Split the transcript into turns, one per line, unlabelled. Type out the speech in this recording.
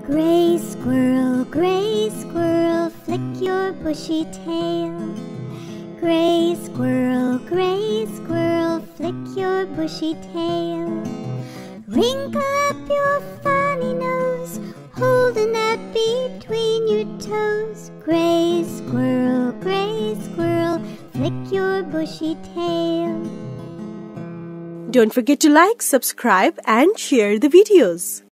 Gray squirrel, flick your bushy tail. Gray squirrel, flick your bushy tail. Wrinkle up your funny nose, holding that between your toes. Gray squirrel, flick your bushy tail.
Don't forget to like, subscribe and share the videos.